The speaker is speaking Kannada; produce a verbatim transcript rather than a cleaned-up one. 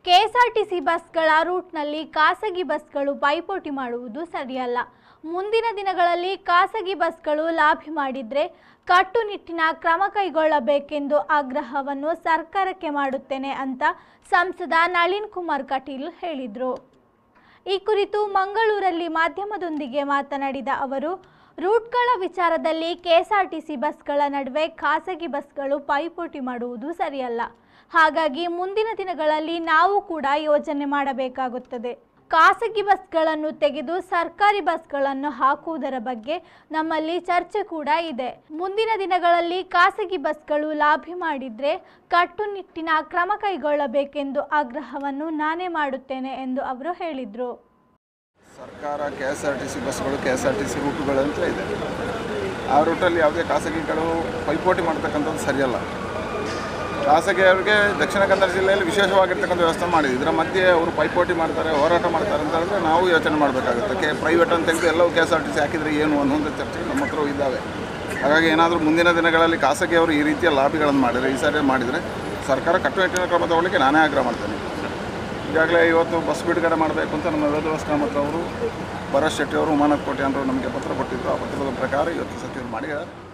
ಕೆಎಸ್ಆರ್ಟಿಸಿ ಬಸ್ಗಳ ರೂಟ್ನಲ್ಲಿ ಖಾಸಗಿ ಬಸ್ಗಳು ಪೈಪೋಟಿ ಮಾಡುವುದು ಸರಿಯಲ್ಲ. ಮುಂದಿನ ದಿನಗಳಲ್ಲಿ ಖಾಸಗಿ ಬಸ್ಗಳು ಲಾಭಿ ಮಾಡಿದರೆ ಕಟ್ಟುನಿಟ್ಟಿನ ಕ್ರಮ ಕೈಗೊಳ್ಳಬೇಕೆಂದು ಆಗ್ರಹವನ್ನು ಸರ್ಕಾರಕ್ಕೆ ಮಾಡುತ್ತೇನೆ ಅಂತ ಸಂಸದ ನಳಿನ್ ಕುಮಾರ್ ಕಟೀಲ್ ಹೇಳಿದರು. ಈ ಕುರಿತು ಮಂಗಳೂರಲ್ಲಿ ಮಾಧ್ಯಮದೊಂದಿಗೆ ಮಾತನಾಡಿದ ಅವರು, ರೂಟ್ಗಳ ವಿಚಾರದಲ್ಲಿ ಕೆಎಸ್ಆರ್ಟಿಸಿ ಬಸ್ಗಳ ನಡುವೆ ಖಾಸಗಿ ಬಸ್ಗಳು ಪೈಪೋಟಿ ಮಾಡುವುದು ಸರಿಯಲ್ಲ. ಹಾಗಾಗಿ ಮುಂದಿನ ದಿನಗಳಲ್ಲಿ ನಾವು ಕೂಡ ಯೋಜನೆ ಮಾಡಬೇಕಾಗುತ್ತದೆ. ಖಾಸಗಿ ಬಸ್ಗಳನ್ನು ತೆಗೆದು ಸರ್ಕಾರಿ ಬಸ್ಗಳನ್ನು ಹಾಕುವುದರ ಬಗ್ಗೆ ನಮ್ಮಲ್ಲಿ ಚರ್ಚೆ ಕೂಡ ಇದೆ. ಮುಂದಿನ ದಿನಗಳಲ್ಲಿ ಖಾಸಗಿ ಬಸ್ಗಳು ಲಾಭಿ ಮಾಡಿದರೆ ಕಟ್ಟುನಿಟ್ಟಿನ ಕ್ರಮ ಕೈಗೊಳ್ಳಬೇಕೆಂದು ಆಗ್ರಹವನ್ನು ನಾನೇ ಮಾಡುತ್ತೇನೆ ಎಂದು ಅವರು ಹೇಳಿದರು. ಸರ್ಕಾರ ಕೆಎಸ್ಆರ್ಟಿಸಿ ಬಸ್ಗಳು ಕೆಎಸ್ಆರ್ಟಿಸಿ ರೂಟುಗಳು ಅಂತ ಇದೆ. ಆ ರೂಟಲ್ಲಿ ಯಾವುದೇ ಖಾಸಗಿಗಳು ಪೈಪೋಟಿ ಮಾಡ್ತಕ್ಕಂಥದ್ದು ಸರಿಯಲ್ಲ. ಖಾಸಗಿಯವರಿಗೆ ದಕ್ಷಿಣ ಕನ್ನಡ ಜಿಲ್ಲೆಯಲ್ಲಿ ವಿಶೇಷವಾಗಿರ್ತಕ್ಕಂಥ ವ್ಯವಸ್ಥೆ ಮಾಡಿದೆ. ಇದರ ಮಧ್ಯೆ ಅವರು ಪೈಪೋಟಿ ಮಾಡ್ತಾರೆ, ಹೋರಾಟ ಮಾಡ್ತಾರೆ ಅಂತ ಹೇಳಿದ್ರೆ ನಾವು ಯೋಚನೆ ಮಾಡಬೇಕಾಗುತ್ತೆ. ಕೆ ಪ್ರೈವೇಟ್ ಅಂತ ತೆಗೆದು ಎಲ್ಲವೂ K S R T C ಹಾಕಿದರೆ ಏನು ಅನ್ನೋಂಥ ಚರ್ಚೆ ನಮ್ಮ ಹತ್ರ ಇದ್ದಾವೆ. ಹಾಗಾಗಿ ಏನಾದರೂ ಮುಂದಿನ ದಿನಗಳಲ್ಲಿ ಖಾಸಗಿಯವರು ಈ ರೀತಿಯ ಲಾಭಿಗಳನ್ನು ಮಾಡಿದರೆ, ಈ ಸಾರಿ ಮಾಡಿದರೆ ಸರ್ಕಾರ ಕಟ್ಟುನಿಟ್ಟಿನ ಕ್ರಮ ತಗೊಳ್ಳಿಕ್ಕೆ ನಾನೇ ಆಗ್ರಹ ಮಾಡ್ತೇನೆ. ಈಗಾಗಲೇ ಇವತ್ತು ಬಸ್ ಬಿಡುಗಡೆ ಮಾಡಬೇಕು ಅಂತ ನಮ್ಮ ವೇದವಾಸ್ ಕಾಮತ್ ಅವರು, ಭರತ್ ಶೆಟ್ಟಿ ಅವರು, ಉಮಾನಾಥ್ ಕೋಟೆ ಅವರು ನಮಗೆ ಪತ್ರ ಕೊಟ್ಟಿದ್ದು. ಆ ಪತ್ರದ ಪ್ರಕಾರ ಇವತ್ತು ಸಚಿವರು ಮಾಡಿದ್ದಾರೆ.